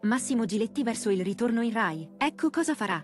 Massimo Giletti verso il ritorno in Rai. Ecco cosa farà.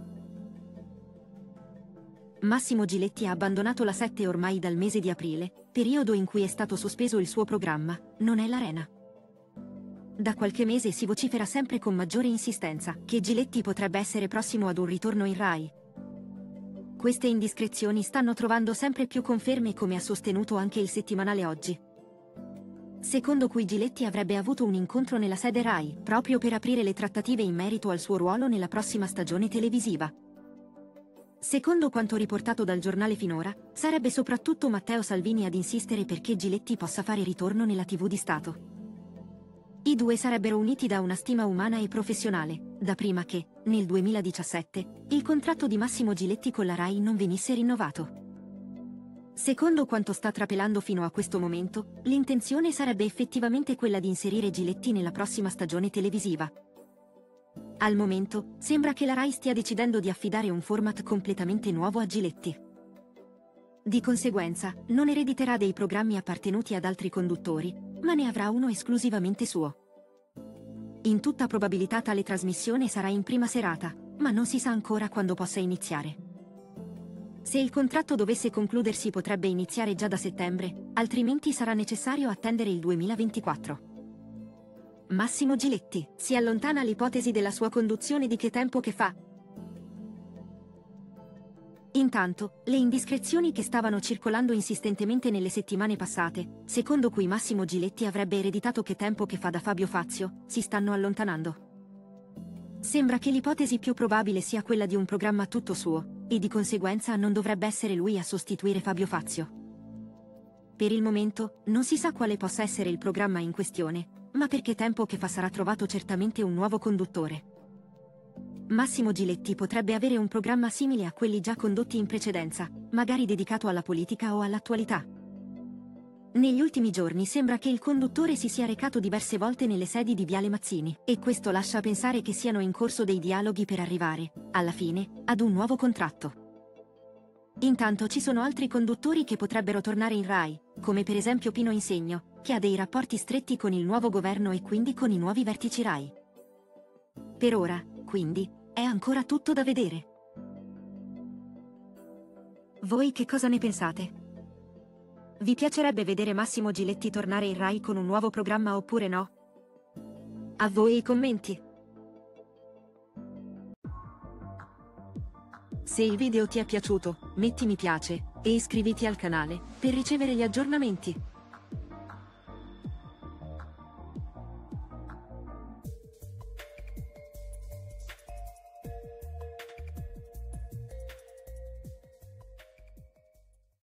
Massimo Giletti ha abbandonato la 7 ormai dal mese di aprile, periodo in cui è stato sospeso il suo programma, Non è l'Arena. Da qualche mese si vocifera sempre con maggiore insistenza che Giletti potrebbe essere prossimo ad un ritorno in Rai. Queste indiscrezioni stanno trovando sempre più conferme, come ha sostenuto anche il settimanale Oggi, secondo cui Giletti avrebbe avuto un incontro nella sede Rai, proprio per aprire le trattative in merito al suo ruolo nella prossima stagione televisiva. Secondo quanto riportato dal giornale Finora, sarebbe soprattutto Matteo Salvini ad insistere perché Giletti possa fare ritorno nella TV di Stato. I due sarebbero uniti da una stima umana e professionale, da prima che, nel 2017, il contratto di Massimo Giletti con la Rai non venisse rinnovato. Secondo quanto sta trapelando fino a questo momento, l'intenzione sarebbe effettivamente quella di inserire Giletti nella prossima stagione televisiva. Al momento, sembra che la Rai stia decidendo di affidare un format completamente nuovo a Giletti. Di conseguenza, non erediterà dei programmi appartenuti ad altri conduttori, ma ne avrà uno esclusivamente suo. In tutta probabilità tale trasmissione sarà in prima serata, ma non si sa ancora quando possa iniziare. Se il contratto dovesse concludersi potrebbe iniziare già da settembre, altrimenti sarà necessario attendere il 2024. Massimo Giletti si allontana l'ipotesi della sua conduzione di Che tempo che fa. Intanto, le indiscrezioni che stavano circolando insistentemente nelle settimane passate, secondo cui Massimo Giletti avrebbe ereditato Che tempo che fa da Fabio Fazio, si stanno allontanando. Sembra che l'ipotesi più probabile sia quella di un programma tutto suo, e di conseguenza non dovrebbe essere lui a sostituire Fabio Fazio. Per il momento, non si sa quale possa essere il programma in questione, ma per Che tempo che fa sarà trovato certamente un nuovo conduttore. Massimo Giletti potrebbe avere un programma simile a quelli già condotti in precedenza, magari dedicato alla politica o all'attualità. Negli ultimi giorni sembra che il conduttore si sia recato diverse volte nelle sedi di Viale Mazzini, e questo lascia pensare che siano in corso dei dialoghi per arrivare, alla fine, ad un nuovo contratto. Intanto ci sono altri conduttori che potrebbero tornare in Rai, come per esempio Pino Insegno, che ha dei rapporti stretti con il nuovo governo e quindi con i nuovi vertici Rai. Per ora, quindi, è ancora tutto da vedere. Voi che cosa ne pensate? Vi piacerebbe vedere Massimo Giletti tornare in Rai con un nuovo programma oppure no? A voi i commenti. Se il video ti è piaciuto, metti mi piace e iscriviti al canale per ricevere gli aggiornamenti.